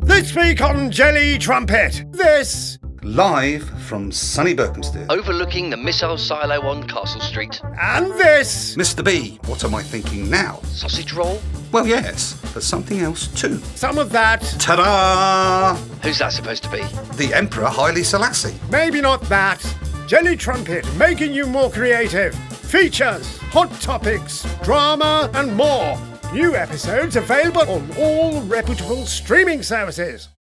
This week on Jelly Trumpet, this... Live from sunny Berkhamsted. Overlooking the missile silo on Castle Street. And this... Mr. B, what am I thinking now? Sausage roll? Well, yes, but something else too. Some of that... Ta-da! Who's that supposed to be? The Emperor Haile Selassie. Maybe not that. Jelly Trumpet, making you more creative. Features, hot topics, drama and more. New episodes available on all reputable streaming services.